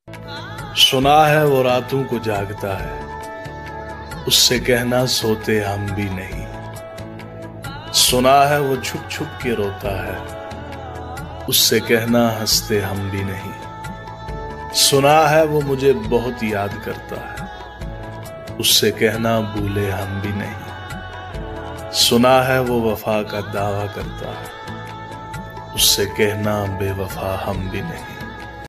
सुना है वो रातों को जागता है, उससे कहना सोते हम भी नहीं। सुना है वो छुप छुप के रोता है, उससे कहना हंसते हम भी नहीं। सुना है वो मुझे बहुत याद करता है, उससे कहना भूले हम भी नहीं। सुना है वो वफा का दावा करता है, उससे कहना बेवफा हम भी नहीं।